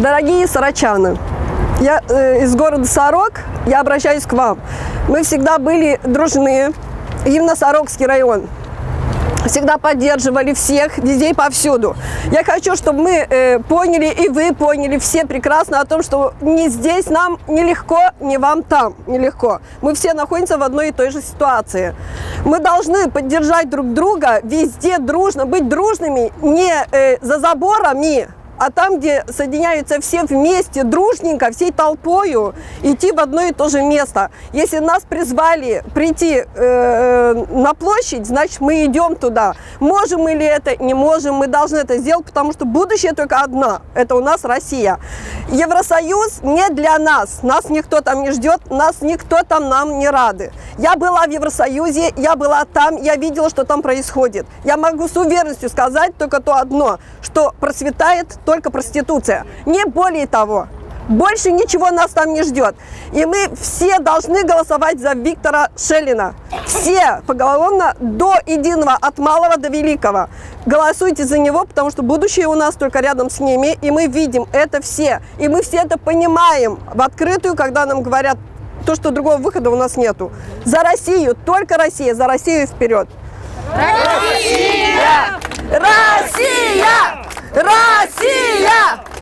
Дорогие сарачаны, я из города Сорок, я обращаюсь к вам. Мы всегда были дружны, именно Сорокский район. Всегда поддерживали всех, везде и повсюду. Я хочу, чтобы мы поняли, и вы поняли все прекрасно о том, что не здесь нам нелегко, не вам там нелегко. Мы все находимся в одной и той же ситуации. Мы должны поддержать друг друга везде дружно, быть дружными не за заборами, а там, где соединяются все вместе, дружненько, всей толпою, идти в одно и то же место. Если нас призвали прийти на площадь, значит, мы идем туда. Можем мы ли это? Не можем. Мы должны это сделать, потому что будущее только одно. Это у нас Россия. Евросоюз не для нас. Нас никто там не ждет, нас никто там нам не рады. Я была в Евросоюзе, я была там, я видела, что там происходит. Я могу с уверенностью сказать только то одно, что процветает только проституция. Не более того. Больше ничего нас там не ждет. И мы все должны голосовать за Виктора Шеллина. Все поголовно до единого, от малого до великого. Голосуйте за него, потому что будущее у нас только рядом с ними. И мы видим это все. И мы все это понимаем в открытую, когда нам говорят то, что другого выхода у нас нету. За Россию, только Россия, за Россию вперед. Россия! Россия! Россия!